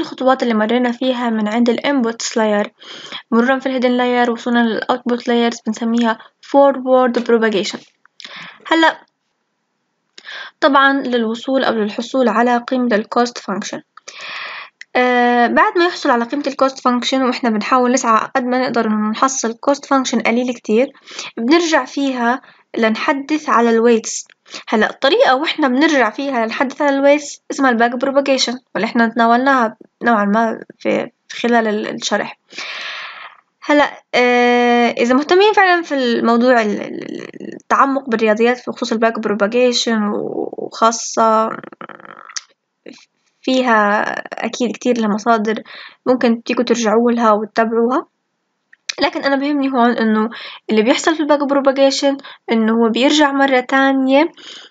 الخطوات اللي مرينا فيها من عند الانبوت لاير مرورا في الهيدن لاير وصلنا للاوتبوت لايرز بنسميها forward propagation. هلا طبعا للوصول أو للحصول على قيمة الكوست فانكشن، بعد ما يحصل على قيمة الكوست فانكشن وإحنا بنحاول نسعى قد ما نقدر إنه نحصل كوست فانكشن قليل كتير، بنرجع فيها لنحدث على الويتس. هلا الطريقة وإحنا بنرجع فيها لنحدث على الويتس اسمها الباك بروباجيشن، واللي إحنا تناولناها نوعا ما في خلال الشرح. هلا إذا مهتمين فعلا في الموضوع التعمق بالرياضيات في خصوص الباك بروباجيشن وخاصة فيها أكيد كتير لها مصادر ممكن تيجوا ترجعوا لها وتتابعوها، لكن أنا بهمني هون إنه اللي بيحصل في الباك بروباجيشن إنه هو بيرجع مرة تانية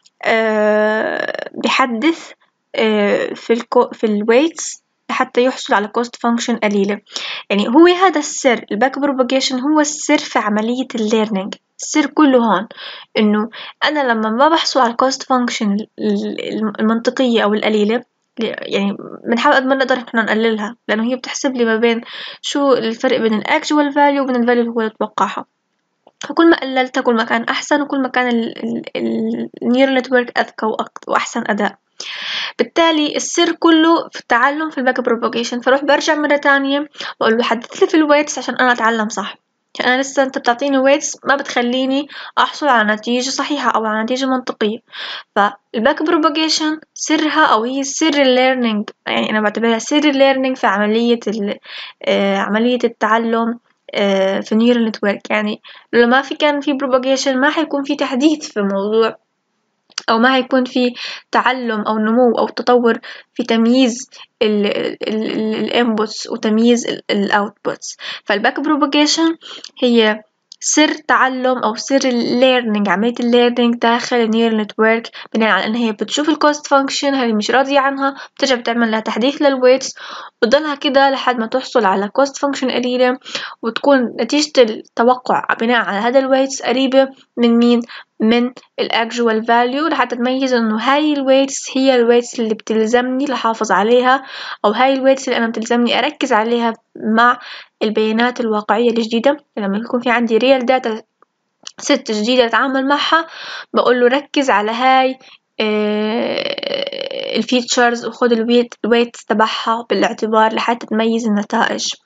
بيحدث في الويتس حتى يحصل على cost function قليلة. يعني هو هذا السر، الباك بروباجيشن هو السر في عملية الليرنينج. السر كله هون إنه أنا لما ما بحصل على cost function المنطقية أو القليلة، يعني بنحاول قد ما نقدر إحنا نقللها، لأنه هي بتحسب لي ما بين شو الفرق بين الأكشوال فاليو وبين الفاليو اللي هو يتوقعها. فكل ما قللتها كل ما كان أحسن، وكل ما كان النيورال نتورك أذكى وأحسن أداء. بالتالي السر كله في التعلم في الباك بروباجيشن. فروح برجع مرة تانية بقول له حدث لي في الويتس عشان أنا أتعلم صح. أنا لسه أنت بتعطيني ويتس ما بتخليني أحصل على نتيجة صحيحة أو على نتيجة منطقية. فالباك بروباجيشن سرها أو هي سر الليرنينج، يعني أنا بعتبرها سر الليرنينج في عملية التعلم في نيورال نتورك. يعني لو ما كان في بروباجيشن ما حيكون في تحديث في الموضوع، أو ما هيكون في تعلم أو نمو أو تطور في تمييز الانبوتس وتمييز الاوتبوتس. فالباك بروباجيشن هي سر تعلم أو سر الليرنينج، عملية الليرنينج داخل النيورال نتورك، بناء على إن هي بتشوف الكوست فانكشن هذه مش راضية عنها، بترجع بتعمل لها تحديث للويتس وتضلها كده لحد ما تحصل على كوست فانكشن قليلة، وتكون نتيجة التوقع بناء على هذا الويتس قريبة من مين؟ من الأكجوال فاليو، لحتى تميز إنه هاي الويتس هي الويتس اللي بتلزمني لحافظ عليها، أو هاي الويتس اللي أنا بتلزمني أركز عليها مع البيانات الواقعية الجديدة. لما يكون في عندي ريال داتا ست جديدة أتعامل معها، بقول له ركز على هاي الفيتشرز وخد الويت تبعها بالاعتبار لحتى تميز النتائج.